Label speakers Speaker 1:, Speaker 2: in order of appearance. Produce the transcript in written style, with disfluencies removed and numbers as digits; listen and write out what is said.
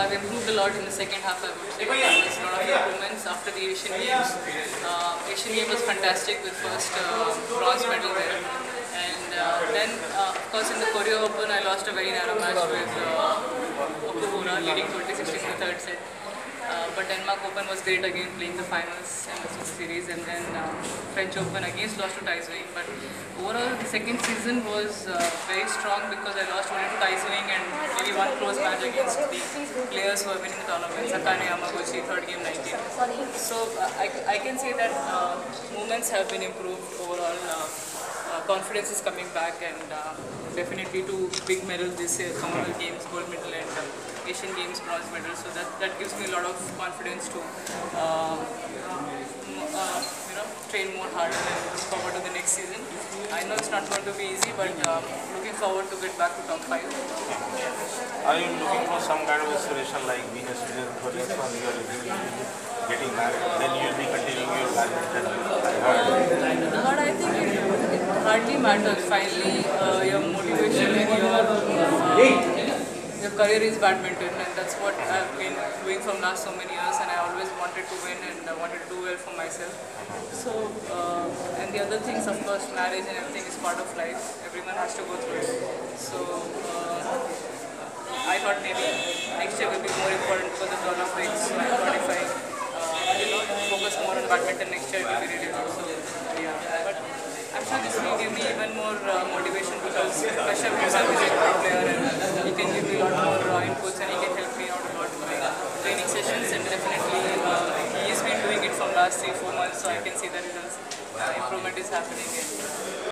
Speaker 1: have improved a lot in the second half, I would say. There was a lot of improvements after the Asian Games. Asian Games was fantastic with first bronze medal there. And then, of course, in the Korea Open, I lost a very narrow match with Okuhara, leading 2016 in the third set. But Denmark Open was great again, playing the finals and the series, and then French Open against lost to Tai Tzu Ying. But overall, the second season was very strong because I lost only to Tai Tzu Ying and maybe one close match against the players who are winning the tournament, Sakane Yamaguchi, third game 19. So I can say that movements have been improved overall. Confidence is coming back, and definitely 2 big medals this year, Commonwealth Games gold medal and Asian Games bronze medal. So that gives me a lot of confidence to train more harder and look forward to the next season. I know it's not going to be easy, but looking forward to get back to top 5.
Speaker 2: Are you looking for some kind of inspiration like Venus Williams for next one year? Getting married, then you'll be continuing your badminton.
Speaker 1: But I think it hardly matters. Finally, your motivation and your career is badminton, and that's what I've been doing from last so many years. And I always wanted to win and I wanted to do well for myself. So, and the other things, of course, marriage and everything is part of life. Everyone has to go through it. So, I thought maybe next year will be more important because of the Olympics. So I thought if I focus more on badminton next year, it will be really good. So, yeah. But I'm sure this will give me even more motivation because Kashyap himself is a good player and he can give me a lot more inputs and he can help me out a lot with training sessions, and definitely he has been doing it from last 3-4 months, so I can see the results. Improvement is happening.